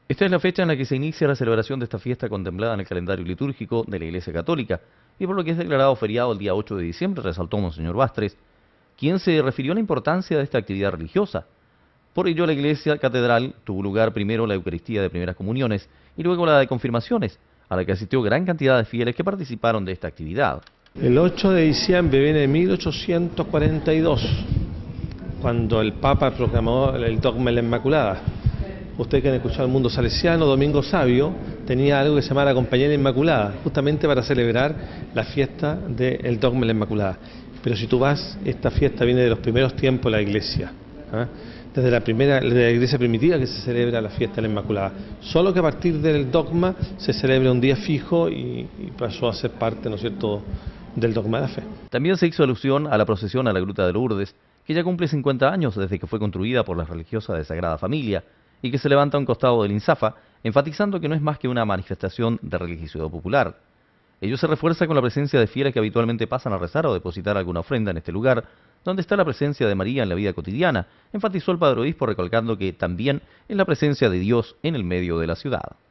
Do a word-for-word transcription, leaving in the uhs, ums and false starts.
Esta es la fecha en la que se inicia la celebración de esta fiesta contemplada en el calendario litúrgico de la Iglesia Católica, y por lo que es declarado feriado el día ocho de diciembre, resaltó Monseñor Bastres, quien se refirió a la importancia de esta actividad religiosa. Por ello, la Iglesia Catedral tuvo lugar primero la Eucaristía de primeras comuniones y luego la de confirmaciones, a la que asistió gran cantidad de fieles que participaron de esta actividad. El ocho de diciembre viene de mil ochocientos cuarenta y dos, cuando el Papa proclamó el dogma de la Inmaculada. Ustedes que han escuchado el mundo salesiano, Domingo Sabio tenía algo que se llama la Compañía de la Inmaculada, justamente para celebrar la fiesta del dogma de la Inmaculada. Pero si tú vas, esta fiesta viene de los primeros tiempos de la Iglesia, ¿eh? Desde la primera, desde la Iglesia primitiva que se celebra la fiesta de la Inmaculada. Solo que a partir del dogma se celebra un día fijo y, y pasó a ser parte, ¿no es cierto?, del dogma de la fe. También se hizo alusión a la procesión a la Gruta de Lourdes, que ya cumple cincuenta años desde que fue construida por las religiosas de Sagrada Familia y que se levanta a un costado del INSAFA, enfatizando que no es más que una manifestación de religiosidad popular. Ello se refuerza con la presencia de fieles que habitualmente pasan a rezar o depositar alguna ofrenda en este lugar, donde está la presencia de María en la vida cotidiana, enfatizó el padre obispo recalcando que también es la presencia de Dios en el medio de la ciudad.